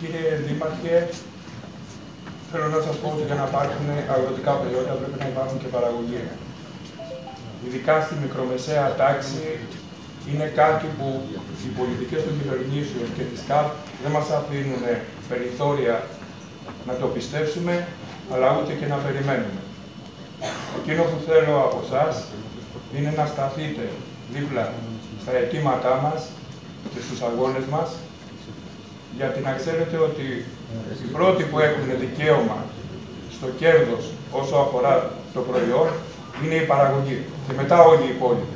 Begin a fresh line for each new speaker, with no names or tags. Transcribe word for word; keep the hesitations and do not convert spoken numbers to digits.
Κύριε Δήμαρχε, θέλω να σας πω ότι για να υπάρχουν αγροτικά προϊόντα πρέπει να υπάρχουν και παραγωγή. Ειδικά στη μικρομεσαία τάξη είναι κάτι που οι πολιτικές των κυβερνήσεων και της ΚΑΠ δεν μας αφήνουν περιθώρια να το πιστέψουμε, αλλά ούτε και να περιμένουμε. Εκείνο που θέλω από εσάς είναι να σταθείτε δίπλα στα αιτήματά μας και στους αγώνες μας, γιατί να ξέρετε ότι οι πρώτοι που έχουν δικαίωμα στο κέρδος όσο αφορά το προϊόν είναι η παραγωγή και μετά όλοι οι υπόλοιποι.